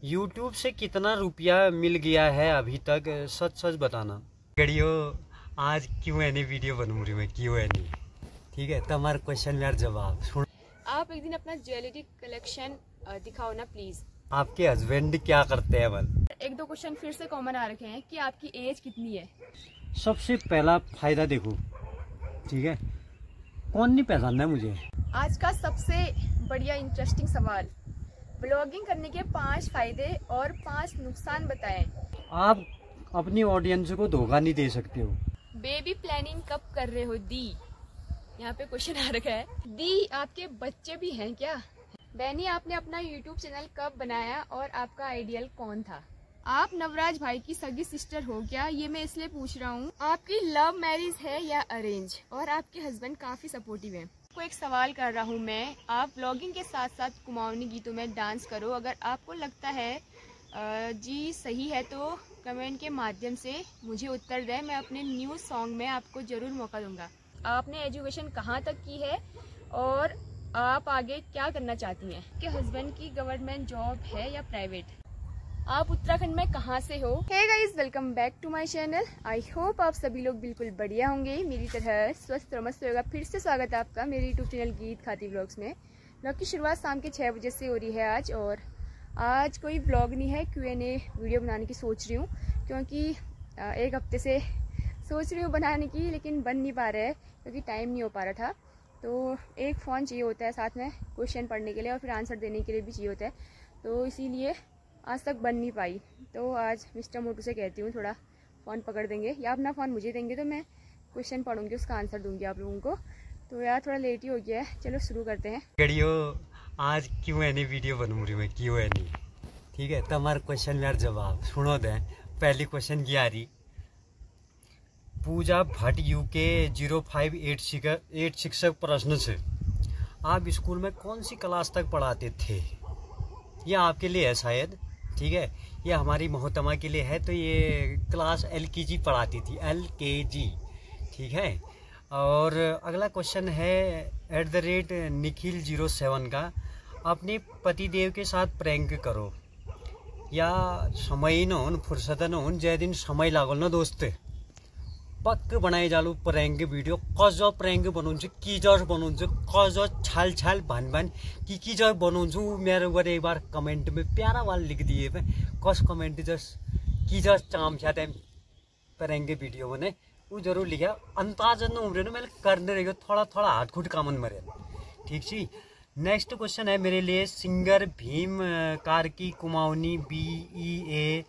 YouTube से कितना रुपया मिल गया है अभी तक, सच सच बताना। गड़ियो आज Q&A वीडियो बनूँ रही मैं, Q&A, ठीक है। तुम्हारे क्वेश्चन यार जवाब सुन। आप एक दिन अपना ज्वेलरी कलेक्शन दिखाओ ना प्लीज। आपके हस्बैंड क्या करते हैं बल? एक दो क्वेश्चन फिर से कॉमन आ रखे हैं कि आपकी एज कितनी है। सबसे पहला फायदा देखो, ठीक है, कौन नहीं पहचानना है मुझे। आज का सबसे बढ़िया इंटरेस्टिंग सवाल, ब्लॉगिंग करने के 5 फायदे और 5 नुकसान बताएं। आप अपनी ऑडियंस को धोखा नहीं दे सकते हो। बेबी प्लानिंग कब कर रहे हो दी? यहाँ पे क्वेश्चन आ रखा है। दी आपके बच्चे भी हैं क्या? बैनी आपने अपना यूट्यूब चैनल कब बनाया और आपका आइडियल कौन था? आप नवराज भाई की सगी सिस्टर हो क्या? ये मैं इसलिए पूछ रहा हूँ। आपकी लव मैरिज है या अरेंज? और आपके हस्बैंड काफी सपोर्टिव है। आपको एक सवाल कर रहा हूँ मैं, आप व्लॉगिंग के साथ साथ कुमाऊनी गीतों में डांस करो। अगर आपको लगता है जी सही है तो कमेंट के माध्यम से मुझे उत्तर दें। मैं अपने न्यू सॉन्ग में आपको जरूर मौका दूंगा। आपने एजुकेशन कहाँ तक की है और आप आगे क्या करना चाहती हैं? कि हस्बैंड की गवर्नमेंट जॉब है या प्राइवेट? आप उत्तराखंड में कहाँ से हो? Hey guys, welcome back to my channel. I hope आप सभी लोग बिल्कुल बढ़िया होंगे, मेरी तरह स्वस्थ और मस्त होगा। फिर से स्वागत है आपका मेरे यूट्यूब चैनल गीत खाती व्लॉग्स में। व्लॉग की शुरुआत शाम के 6 बजे से हो रही है आज, और आज कोई व्लॉग नहीं है, Q&A वीडियो बनाने की सोच रही हूँ, क्योंकि एक हफ्ते से सोच रही हूँ बनाने की, लेकिन बन नहीं पा रहा है क्योंकि टाइम नहीं हो पा रहा था। तो एक फ़ोन चाहिए होता है साथ में क्वेश्चन पढ़ने के लिए और फिर आंसर देने के लिए भी चाहिए होता है, तो इसीलिए आज तक बन नहीं पाई। तो आज मिस्टर मोटू से कहती हूँ थोड़ा फ़ोन पकड़ देंगे या अपना फ़ोन मुझे देंगे तो मैं क्वेश्चन पढ़ूंगी, उसका आंसर दूंगी आप लोगों को। तो यार थोड़ा लेट ही हो गया है, चलो शुरू करते हैं। गड़ियो आज Q&A वीडियो बनूँ रही मैं, Q&A, ठीक है। तुम्हारे क्वेश्चन यार जवाब सुनो दें। पहली क्वेश्चन की आ रही, पूजा भट्ट UK 0586 प्रश्न से, आप स्कूल में कौन सी क्लास तक पढ़ाते थे? ये आपके लिए है शायद, ठीक है। ये हमारी मोहतमा के लिए है, तो ये क्लास LKG पढ़ाती थी, LKG, ठीक है। और अगला क्वेश्चन है @निखिल 07 का, अपने पतिदेव के साथ प्रैंक करो या समय न हो, फुर्सद न हो, जै दिन समय लागल न दोस्त पक्क बनाए जालू प्रैंक वीडियो। कज प्रैंक बनाउँछु, किजर बनाउँछु, कज छाल छाल भान भान किजर बनाउँछु। मेरो गरे एक बार कमेंट में प्यारा वाल लिख दिए मैं, कस कमेंट जस किजर चाम छा टाइम प्रैंक वीडियो बने वो जरूर लिखा। अंदाज न उम्र मैंने करने रहेगा, थोड़ा थोड़ा हाथ खुट कामन मरे, ठीक छी। नेक्स्ट क्वेश्चन है मेरे लिए, सिंगर भीम कार्की कुमाऊनी BEA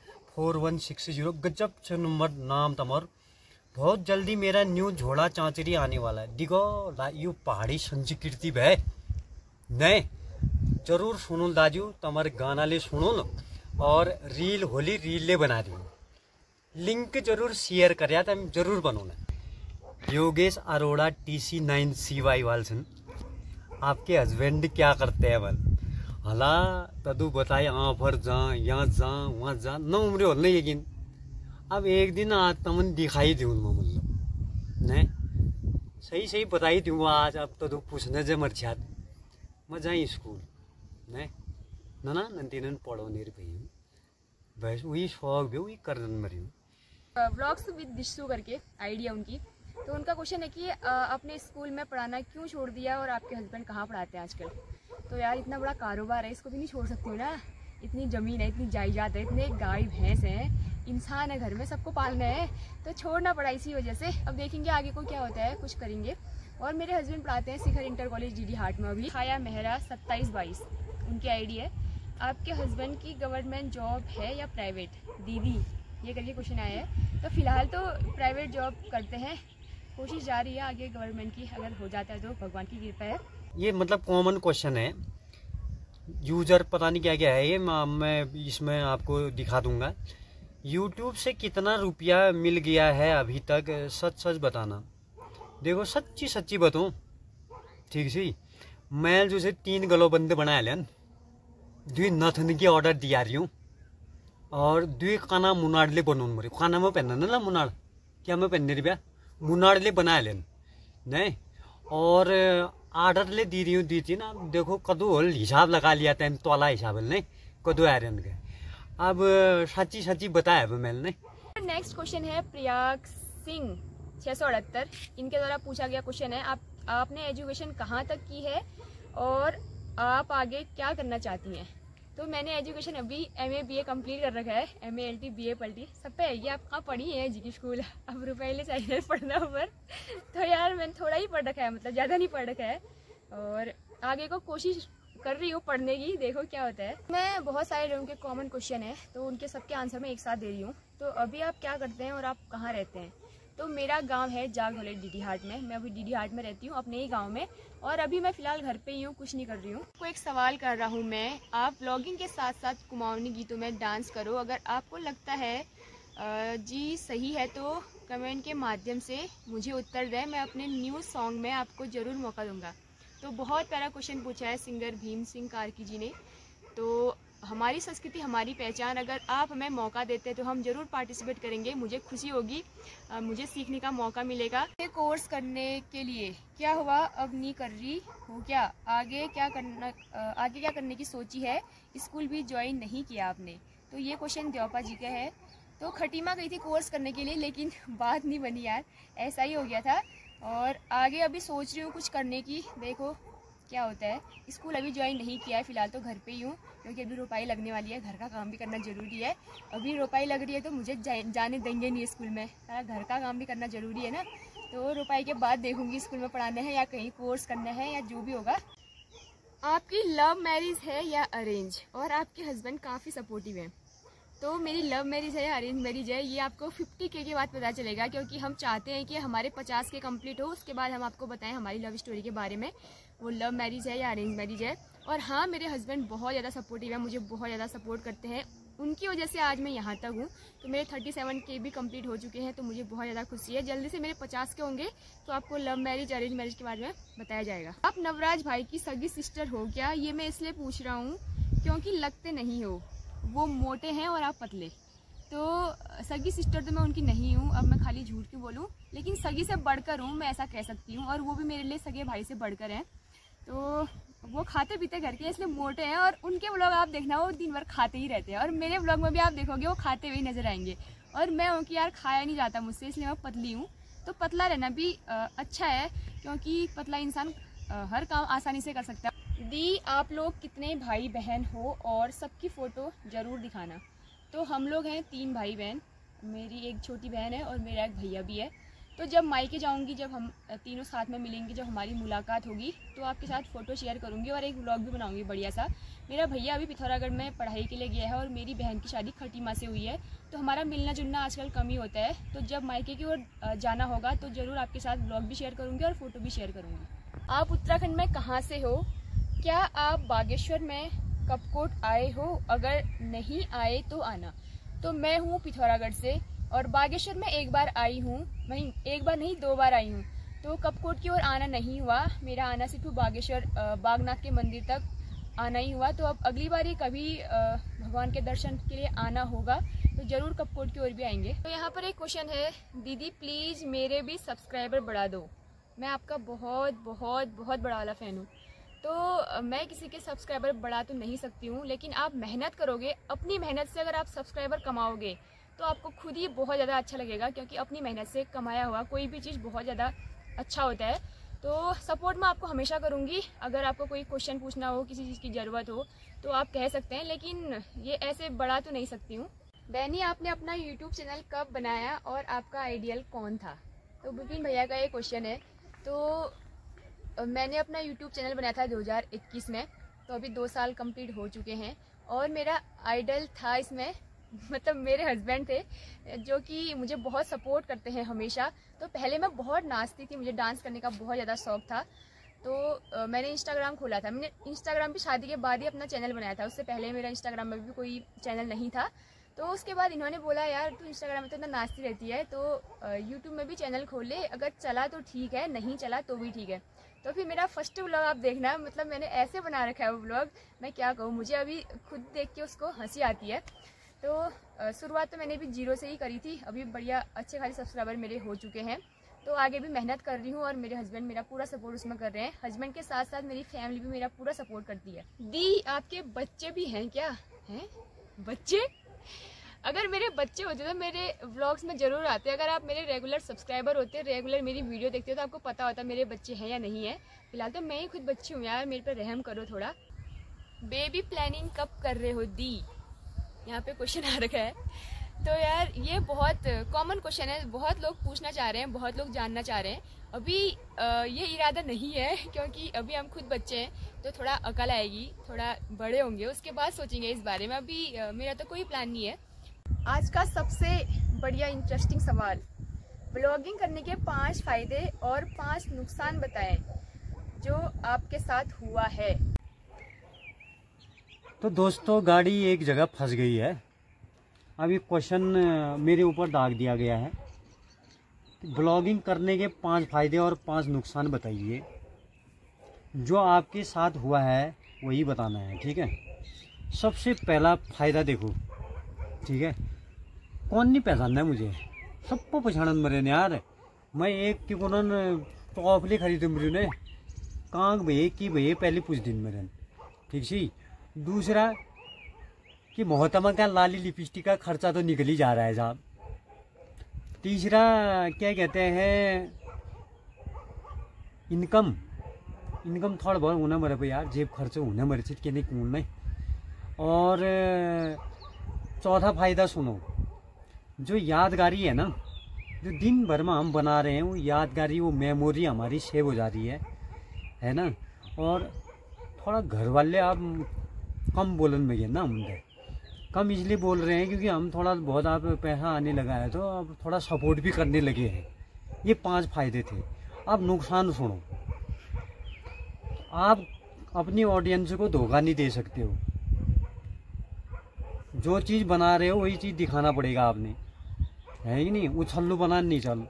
4160, गजब छ नंबर नाम तमर। बहुत जल्दी मेरा न्यू झोड़ा चांचरी आने वाला है। दिगो यो पहाड़ी संस्कृति भै नहीं, जरूर सुनो दाजू, तमर गाना ले सुनो न, और रील होली रील ले बना दी, लिंक जरूर शेयर कर तुम जरूर बनाना। योगेश अरोड़ा TC9CY वालसन, आपके हस्बैंड क्या करते हैं बल? हला तदु बताए आफर जा यहाँ जा वहाँ जा न उम्र हो नहीं, लेकिन अब एक दिन आज तमन दिखाई दूँ मैं, मतलब नहीं सही सही बताई दूँ आज। अब तो पूछने जे मर छात मैं जाई स्कूल नहीं ना नंतीनन पढ़ो नहीं रही बस वही शौक भी वही कर मरी हूँ। व्लॉग्स विद दिशु करके आइडिया उनकी, तो उनका क्वेश्चन है कि अपने स्कूल में पढ़ाना क्यों छोड़ दिया और आपके हस्बैंड कहाँ पढ़ाते हैं आजकल? तो यार इतना बड़ा कारोबार है, इसको भी नहीं छोड़ सकती हूँ ना। इतनी ज़मीन है, इतनी जायदाद है, इतने गाय भैंस हैं, इंसान है घर में, सबको पालना है, तो छोड़ना पड़ा इसी वजह से। अब देखेंगे आगे को क्या होता है, कुछ करेंगे। और मेरे हस्बैंड पढ़ाते हैं शिखर इंटर कॉलेज DD हाट में अभी। खाया मेहरा 2722 उनकी ID है। आपके हस्बैंड की गवर्नमेंट जॉब है या प्राइवेट? दीदी ये करके क्वेश्चन आया है। तो फिलहाल तो प्राइवेट जॉब करते हैं, कोशिश जारी है आगे गवर्नमेंट की, अगर हो जाता है तो भगवान की कृपा है। ये मतलब कॉमन क्वेश्चन है, यूजर पता नहीं क्या क्या है ये, मैं इसमें आपको दिखा दूंगा। YouTube से कितना रुपया मिल गया है अभी तक, सच सच बताना। देखो सच्ची सच्ची बताऊँ, ठीक सी, मैं जो से 3 गलो बंदे बनाया लेन, 2 नथन की ऑर्डर दिया रही हूँ, और 2 काना मुनाड़ले बनाऊँ मरी। खाना में पहनना ना मुनाड़, क्या मैं पहनने रुपया मुनाड़ले बनाया लेन नहीं, और ऑर्डर ले दी रही हूँ, दी थी ना। देखो कदू होल हिसाब लगा लिया टाइम, तोला हिसाब नहीं कदू आ रहे अब सच्ची सच्ची बताया मैंने। नेक्स्ट क्वेश्चन है प्रयाग सिंह 678, इनके द्वारा पूछा गया क्वेश्चन है, आपने एजुकेशन कहाँ तक की है और आप आगे क्या करना चाहती हैं? तो मैंने एजुकेशन अभी MA BA कंप्लीट कर रखा है, MA LT BA पलटी सब पे है। ये आप कहाँ पढ़ी है जी की स्कूल, अब रुपये ले चाहिए पढ़ना ऊपर। तो यार मैंने थोड़ा ही पढ़ रखा है, मतलब ज़्यादा नहीं पढ़ रखा है, और आगे को कोशिश कर रही हूँ पढ़ने की, देखो क्या होता है। मैं बहुत सारे लोगों के कॉमन क्वेश्चन है तो उनके सबके आंसर मैं एक साथ दे रही हूँ। तो अभी आप क्या करते हैं और आप कहाँ रहते हैं? तो मेरा गांव है जागधौले डीडी हाट में, मैं अभी डीडी हाट में रहती हूँ अपने ही गांव में, और अभी मैं फिलहाल घर पे ही हूँ, कुछ नहीं कर रही हूँ। को एक सवाल कर रहा हूँ मैं, आप व्लॉगिंग के साथ साथ कुमाऊनी गीतों में डांस करो, अगर आपको लगता है जी सही है तो कमेंट के माध्यम से मुझे उत्तर दें, मैं अपने न्यू सॉन्ग में आपको ज़रूर मौका दूंगा। तो बहुत प्यारा क्वेश्चन पूछा है सिंगर भीम सिंह कार्की जी ने। तो हमारी संस्कृति हमारी पहचान, अगर आप हमें मौका देते हैं तो हम जरूर पार्टिसिपेट करेंगे, मुझे खुशी होगी, मुझे सीखने का मौका मिलेगा। ये कोर्स करने के लिए क्या हुआ, अब नहीं कर रही हो क्या? आगे क्या करने की सोची है? स्कूल भी ज्वाइन नहीं किया आपने? तो ये क्वेश्चन द्योपा जी का है। तो खटीमा गई थी कोर्स करने के लिए, लेकिन बात नहीं बनी यार, ऐसा ही हो गया था, और आगे अभी सोच रही हूँ कुछ करने की, देखो क्या होता है। स्कूल अभी ज्वाइन नहीं किया है, फिलहाल तो घर पे ही हूँ, क्योंकि अभी रोपाई लगने वाली है, घर का काम भी करना ज़रूरी है। अभी रोपाई लग रही है तो मुझे जाने देंगे नहीं स्कूल में, घर का काम भी करना ज़रूरी है ना। तो रोपाई के बाद देखूँगी स्कूल में पढ़ाना है या कहीं कोर्स करना है या जो भी होगा। आपकी लव मैरिज है या अरेंज, और आपके हस्बैंड काफ़ी सपोर्टिव हैं? तो मेरी लव मैरिज है या अरेंज मैरिज है ये आपको 50K के बाद पता चलेगा, क्योंकि हम चाहते हैं कि हमारे 50K कंप्लीट हो, उसके बाद हम आपको बताएं हमारी लव स्टोरी के बारे में, वो लव मैरिज है या अरेंज मैरिज है। और हाँ, मेरे हस्बैंड बहुत ज़्यादा सपोर्टिव है, मुझे बहुत ज़्यादा सपोर्ट करते हैं, उनकी वजह से आज मैं यहाँ तक हूँ। तो मेरे 37K भी कंप्लीट हो चुके हैं, तो मुझे बहुत ज़्यादा खुशी है। जल्दी से मेरे 50K होंगे तो आपको लव मैरिज अरेंज मैरिज के बारे में बताया जाएगा। आप नवराज भाई की सगी सिस्टर हो क्या? ये मैं इसलिए पूछ रहा हूँ क्योंकि लगते नहीं हो, वो मोटे हैं और आप पतले। तो सगी सिस्टर तो मैं उनकी नहीं हूँ, अब मैं खाली झूठ क्यों बोलूँ, लेकिन सगी से बढ़कर हूँ, मैं ऐसा कह सकती हूँ, और वो भी मेरे लिए सगे भाई से बढ़कर हैं। तो वो खाते पीते घर के इसलिए मोटे हैं, और उनके व्लॉग आप देखना वो दिन भर खाते ही रहते हैं, और मेरे व्लॉग में भी आप देखोगे वो खाते हुए नजर आएंगे, और मैं हूँ कि यार खाया नहीं जाता मुझसे, इसलिए मैं पतली हूँ। तो पतला रहना भी अच्छा है, क्योंकि पतला इंसान हर काम आसानी से कर सकता है। दी, आप लोग कितने भाई बहन हो और सबकी फ़ोटो ज़रूर दिखाना। तो हम लोग हैं 3 भाई बहन, मेरी एक छोटी बहन है और मेरा एक भैया भी है। तो जब मायके जाऊंगी, जब हम तीनों साथ में मिलेंगे, जब हमारी मुलाकात होगी, तो आपके साथ फ़ोटो शेयर करूंगी और एक व्लॉग भी बनाऊंगी बढ़िया सा। मेरा भैया अभी पिथौरागढ़ में पढ़ाई के लिए गया है, और मेरी बहन की शादी खटीमा से हुई है, तो हमारा मिलना जुलना आजकल कम ही होता है। तो जब मायके की ओर जाना होगा तो ज़रूर आपके साथ व्लॉग भी शेयर करूँगी और फ़ोटो भी शेयर करूँगी। आप उत्तराखंड में कहाँ से हो? क्या आप बागेश्वर में कपकोट आए हो? अगर नहीं आए तो आना। तो मैं हूँ पिथौरागढ़ से, और बागेश्वर में एक बार आई हूँ, नहीं एक बार नहीं 2 बार आई हूँ। तो कपकोट की ओर आना नहीं हुआ, मेरा आना सिर्फ बागेश्वर बागनाथ के मंदिर तक आना ही हुआ। तो अब अगली बार ही कभी भगवान के दर्शन के लिए आना होगा तो ज़रूर कपकोट की ओर भी आएंगे। तो यहाँ पर एक क्वेश्चन है, दीदी प्लीज़ मेरे भी सब्सक्राइबर बढ़ा दो। मैं आपका बहुत बहुत बहुत बड़ा वाला फ़ैन हूँ। तो मैं किसी के सब्सक्राइबर बढ़ा तो नहीं सकती हूँ, लेकिन आप मेहनत करोगे, अपनी मेहनत से अगर आप सब्सक्राइबर कमाओगे तो आपको खुद ही बहुत ज़्यादा अच्छा लगेगा, क्योंकि अपनी मेहनत से कमाया हुआ कोई भी चीज़ बहुत ज़्यादा अच्छा होता है। तो सपोर्ट मैं आपको हमेशा करूँगी, अगर आपको कोई क्वेश्चन पूछना हो, किसी चीज़ की ज़रूरत हो तो आप कह सकते हैं, लेकिन ये ऐसे बढ़ा तो नहीं सकती हूँ। बहनी, आपने अपना यूट्यूब चैनल कब बनाया और आपका आइडियल कौन था? तो विपिन भैया का ये क्वेश्चन है। तो मैंने अपना यूट्यूब चैनल बनाया था 2021 में, तो अभी 2 साल कंप्लीट हो चुके हैं, और मेरा आइडल था इसमें मतलब मेरे हस्बैंड थे, जो कि मुझे बहुत सपोर्ट करते हैं हमेशा। तो पहले मैं बहुत नाचती थी, मुझे डांस करने का बहुत ज़्यादा शौक था। तो मैंने इंस्टाग्राम खोला था, मैंने इंस्टाग्राम भी शादी के बाद ही अपना चैनल बनाया था, उससे पहले मेरा इंस्टाग्राम में भी कोई चैनल नहीं था। तो उसके बाद इन्होंने बोला यार तू इंस्टाग्राम में तो इतना नाचती रहती है, तो यूट्यूब में भी चैनल खोल ले, अगर चला तो ठीक है, नहीं चला तो भी ठीक है। तो फिर मेरा फर्स्ट व्लॉग आप देखना, मतलब मैंने ऐसे बना रखा है वो व्लॉग, मैं क्या कहूँ, मुझे अभी खुद देख के उसको हंसी आती है। तो शुरुआत तो मैंने भी 0 से ही करी थी, अभी बढ़िया अच्छे खासे सब्सक्राइबर मेरे हो चुके हैं। तो आगे भी मेहनत कर रही हूँ, और मेरे हस्बैंड मेरा पूरा सपोर्ट उसमें कर रहे हैं। हस्बैंड के साथ साथ मेरी फैमिली भी मेरा पूरा सपोर्ट करती है। दी, आपके बच्चे भी हैं क्या? हैं बच्चे? अगर मेरे बच्चे होते तो मेरे व्लॉग्स में जरूर आते। अगर आप मेरे रेगुलर सब्सक्राइबर होते, रेगुलर मेरी वीडियो देखते हो, तो आपको पता होता मेरे बच्चे हैं या नहीं है। फिलहाल तो मैं ही खुद बच्ची हूँ यार, मेरे पर रहम करो थोड़ा। बेबी प्लानिंग कब कर रहे हो दी, यहाँ पे क्वेश्चन आ रखा है। तो यार ये बहुत कॉमन क्वेश्चन है, बहुत लोग पूछना चाह रहे हैं, बहुत लोग जानना चाह रहे हैं। अभी ये इरादा नहीं है, क्योंकि अभी हम खुद बच्चे हैं, तो थोड़ा अकल आएगी, थोड़ा बड़े होंगे उसके बाद सोचेंगे इस बारे में। अभी मेरा तो कोई प्लान नहीं है। आज का सबसे बढ़िया इंटरेस्टिंग सवाल, ब्लॉगिंग करने के 5 फायदे और 5 नुकसान बताएं जो आपके साथ हुआ है। तो दोस्तों, गाड़ी एक जगह फंस गई है। अब ये क्वेश्चन मेरे ऊपर दाग दिया गया है। ब्लॉगिंग करने के 5 फायदे और 5 नुकसान बताइए। जो आपके साथ हुआ है वही बताना है, ठीक है। सबसे पहला फायदा देखो, ठीक है। कौन नहीं पहचानना है मुझे, सबको पहचान मरे ने यार। मैं एक की कोनन टॉफली खरीदे मेरे ने कांग भैया की भैया पहले पूछ दिन मेरे, ठीक सी। दूसरा कि मोहतमा का लाली लिपस्टिक का खर्चा तो निकल ही जा रहा है साहब। तीसरा क्या कहते हैं, इनकम थोड़ा बहुत होना मरे पे यार, जेब खर्च होने मरे चीज के नहीं कौन नहीं। और चौथा फायदा सुनो, जो यादगारी है ना, जो दिन भर में हम बना रहे हैं, वो यादगारी, वो मेमोरी हमारी सेव हो जा रही है ना। और थोड़ा घर वाले आप कम बोलन में गए ना, हम कम इसलिए बोल रहे हैं क्योंकि हम थोड़ा बहुत आप पैसा आने लगा है, तो अब थोड़ा सपोर्ट भी करने लगे हैं। ये 5 फायदे थे। अब नुकसान सुनो। आप अपनी ऑडियंस को धोखा नहीं दे सकते हो। जो चीज़ बना रहे हो वही चीज़ दिखाना पड़ेगा आपने, है ही नहीं, उछल्लू बनाना नहीं चल।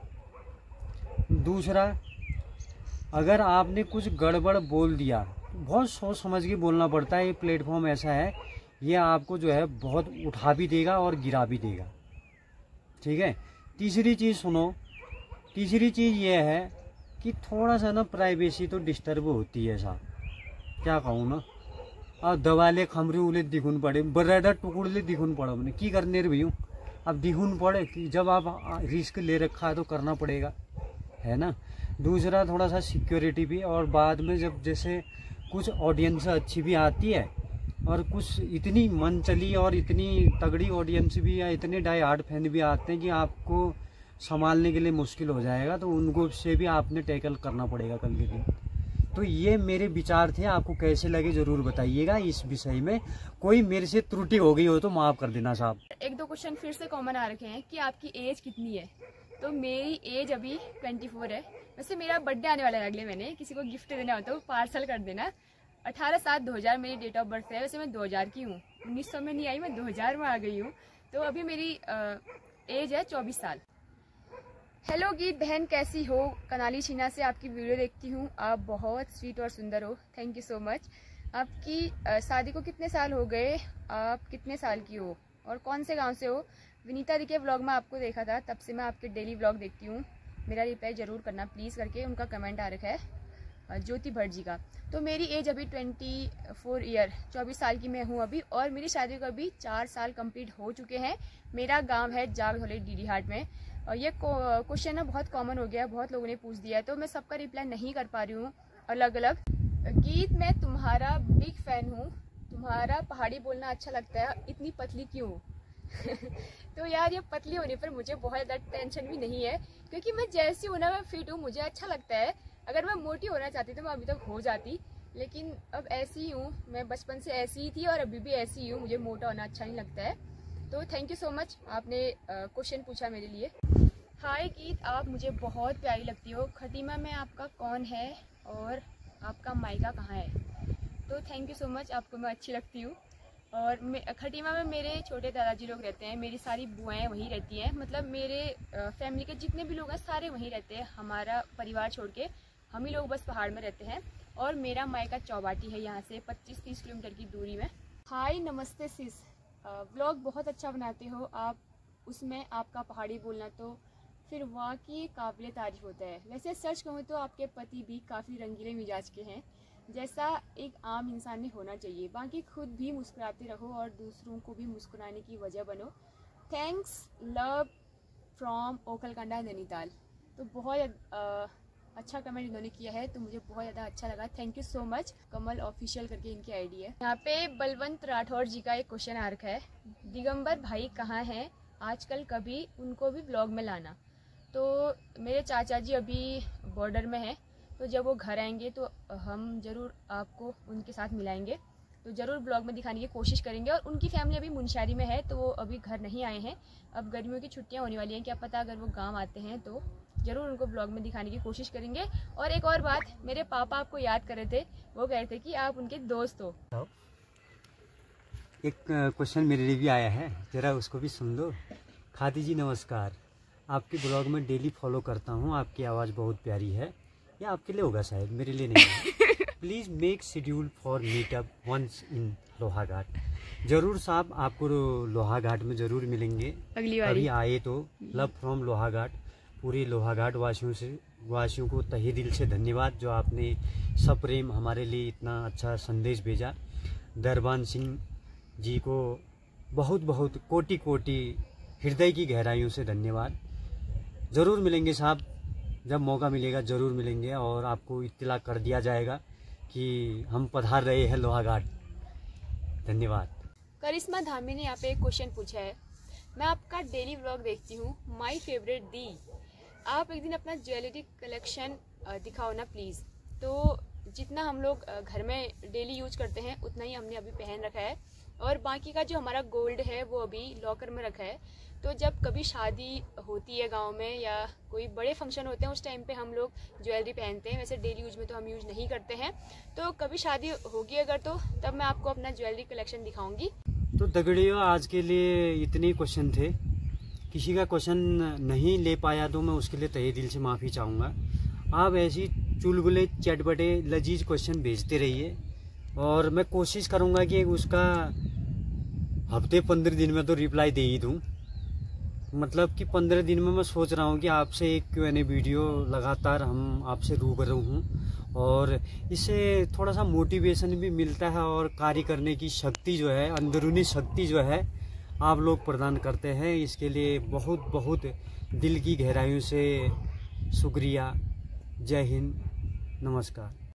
दूसरा, अगर आपने कुछ गड़बड़ बोल दिया, बहुत सोच समझ के बोलना पड़ता है। ये प्लेटफॉर्म ऐसा है, ये आपको जो है बहुत उठा भी देगा और गिरा भी देगा, ठीक है। तीसरी चीज़ सुनो, तीसरी चीज़ ये है कि थोड़ा सा ना प्राइवेसी तो डिस्टर्ब होती है साहब, क्या कहूँ ना। अब दवाले खमरे उले दिखुन पड़े, बराडा टुकड़े दिखुन पड़ा मैंने की करने रे भैया। अब दिखुन पड़े कि जब आप रिस्क ले रखा है तो करना पड़ेगा, है ना। दूसरा, थोड़ा सा सिक्योरिटी भी। और बाद में जब जैसे कुछ ऑडियंस अच्छी भी आती है और कुछ इतनी मन चली और इतनी तगड़ी ऑडियंस भी या इतने डाई हार्ड फैन भी आते हैं कि आपको संभालने के लिए मुश्किल हो जाएगा, तो उनको से भी आपने टैकल करना पड़ेगा कल के दिन। तो ये मेरे विचार थे, आपको कैसे लगे ज़रूर बताइएगा। इस विषय में कोई मेरे से त्रुटि हो गई हो तो माफ़ कर देना साहब। 1-2 क्वेश्चन फिर से कॉमन आ रखे हैं कि आपकी एज कितनी है। तो मेरी एज अभी 24 है। वैसे मेरा बर्थडे आने वाला है अगले महीने, किसी को गिफ्ट देना हो तो पार्सल कर देना। 18/7/2000 मेरी डेट ऑफ बर्थ है। वैसे मैं 2000 की हूँ, 1900 में नहीं आई, मैं 2000 में आ गई हूँ। तो अभी मेरी एज है 24 साल। हेलो गीत बहन, कैसी हो? कनाली छीना से आपकी वीडियो देखती हूँ, आप बहुत स्वीट और सुंदर हो, थैंक यू सो मच। आपकी शादी को कितने साल हो गए? आप कितने साल की हो और कौन से गांव से हो? विनीता दी के व्लॉग में आपको देखा था, तब से मैं आपके डेली व्लॉग देखती हूँ। मेरा रिप्लाई ज़रूर करना प्लीज़ करके। उनका कमेंट आ रखा है ज्योति भट्ट जी का। तो मेरी एज अभी 24 ईयर, 24 साल की मैं हूँ अभी, और मेरी शादी को अभी 4 साल कंप्लीट हो चुके हैं। मेरा गांव है जागधौली डीडी हाट में। और ये क्वेश्चन ना बहुत कॉमन हो गया, बहुत लोगों ने पूछ दिया है, तो मैं सबका रिप्लाई नहीं कर पा रही हूँ अलग अलग। गीत, मैं तुम्हारा बिग फैन हूँ, तुम्हारा पहाड़ी बोलना अच्छा लगता है, इतनी पतली क्यों? तो यार, ये पतली होने पर मुझे बहुत ज़्यादा टेंशन भी नहीं है, क्योंकि मैं जैसी हूँ ना, मैं फिट हूँ, मुझे अच्छा लगता है। अगर मैं मोटी होना चाहती तो मैं अभी तक हो जाती, लेकिन अब ऐसी ही हूँ। मैं बचपन से ऐसी ही थी और अभी भी ऐसी ही हूँ, मुझे मोटा होना अच्छा नहीं लगता है। तो थैंक यू सो मच, आपने क्वेश्चन पूछा मेरे लिए। हाय गीत, आप मुझे बहुत प्यारी लगती हो। खटीमा में आपका कौन है और आपका मायका कहाँ है? तो थैंक यू सो मच, आपको मैं अच्छी लगती हूँ। और खटीमा में मेरे छोटे दादाजी लोग रहते हैं, मेरी सारी बुआएं वहीं रहती हैं। मतलब मेरे फैमिली के जितने भी लोग हैं सारे वहीं रहते हैं। हमारा परिवार छोड़ के हम ही लोग बस पहाड़ में रहते हैं। और मेरा मायका चौबाटी है, यहाँ से 25-30 किलोमीटर की दूरी में। हाय, नमस्ते सिस, व्लॉग बहुत अच्छा बनाते हो आप, उसमें आपका पहाड़ी बोलना तो फिर वाकई काबिल तारीफ होता है। वैसे सच कहूँ तो आपके पति भी काफ़ी रंगीले मिजाज के हैं, जैसा एक आम इंसान में होना चाहिए। बाकी खुद भी मुस्कुराते रहो और दूसरों को भी मुस्कुराने की वजह बनो। Thanks love from Okhalkanda Nainital. तो बहुत अच्छा कमेंट इन्होंने किया है, तो मुझे बहुत ज़्यादा अच्छा लगा। Thank you so much. Kamal official करके इनकी आईडी है। यहाँ पे बलवंत राठौर जी का एक क्वेश्चन आ रखा है, दिगंबर भाई कहाँ हैं आजकल, कभी उनको भी ब्लॉग में लाना। तो मेरे चाचा जी अभी बॉर्डर में हैं, तो जब वो घर आएंगे तो हम ज़रूर आपको उनके साथ मिलाएंगे, तो ज़रूर ब्लॉग में दिखाने की कोशिश करेंगे। और उनकी फैमिली अभी मुनस्यारी में है, तो वो अभी घर नहीं आए हैं। अब गर्मियों की छुट्टियां होने वाली हैं, क्या पता अगर वो गांव आते हैं तो ज़रूर उनको ब्लॉग में दिखाने की कोशिश करेंगे। और एक और बात, मेरे पापा आपको याद कर रहे थे, वो कह रहे थे कि आप उनके दोस्त हो। एक क्वेश्चन मेरे लिए भी आया है, जरा उसको भी सुन लो। खादी जी नमस्कार, आपके ब्लॉग में डेली फॉलो करता हूँ, आपकी आवाज़ बहुत प्यारी है। या आपके लिए होगा शायद, मेरे लिए नहीं है। Please make schedule for meetup once in Lohaghat. ज़रूर साहब, आपको लोहाघाट में ज़रूर मिलेंगे अगली बार अभी आए तो। Love from Lohaghat. पूरे लोहाघाट वासियों को तहे दिल से धन्यवाद, जो आपने सप्रेम हमारे लिए इतना अच्छा संदेश भेजा। दरबान सिंह जी को बहुत बहुत कोटि कोटि हृदय की गहराइयों से धन्यवाद। ज़रूर मिलेंगे साहब, जब मौका मिलेगा ज़रूर मिलेंगे, और आपको इत्तला कर दिया जाएगा कि हम पधार रहे हैं लोहाघाट। धन्यवाद। करिश्मा धामी ने यहाँ पे एक क्वेश्चन पूछा है, मैं आपका डेली व्लॉग देखती हूँ, माय फेवरेट दी, आप एक दिन अपना ज्वेलरी कलेक्शन दिखाओ ना प्लीज़। तो जितना हम लोग घर में डेली यूज करते हैं उतना ही हमने अभी पहन रखा है, और बाकी का जो हमारा गोल्ड है वो अभी लॉकर में रखा है। तो जब कभी शादी होती है गांव में या कोई बड़े फंक्शन होते हैं, उस टाइम पे हम लोग ज्वेलरी पहनते हैं। वैसे डेली यूज में तो हम यूज नहीं करते हैं, तो कभी शादी होगी अगर तो तब मैं आपको अपना ज्वेलरी कलेक्शन दिखाऊंगी। तो दगड़ियों, आज के लिए इतने क्वेश्चन थे। किसी का क्वेश्चन नहीं ले पाया तो मैं उसके लिए तहे दिल से माफ़ी चाहूँगा। आप ऐसी चुलबुले चटपटे लजीज क्वेश्चन भेजते रहिए, और मैं कोशिश करूँगा कि उसका हफ्ते 15 दिन में तो रिप्लाई दे ही दूँ। मतलब कि 15 दिन में मैं सोच रहा हूँ कि आपसे एक Q&A वीडियो लगातार हम आपसे रूबरू हूँ, और इससे थोड़ा सा मोटिवेशन भी मिलता है, और कार्य करने की शक्ति जो है, अंदरूनी शक्ति जो है, आप लोग प्रदान करते हैं। इसके लिए बहुत बहुत दिल की गहराइयों से शुक्रिया। जय हिंद, नमस्कार।